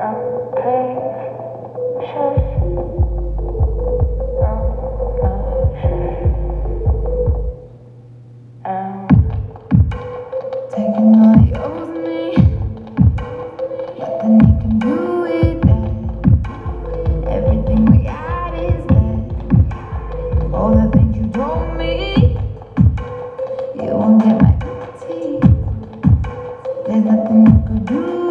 Taking all the over me, nothing you can do with that. Everything we got is that. All the things you told me, you won't get my empathy. There's nothing you could do.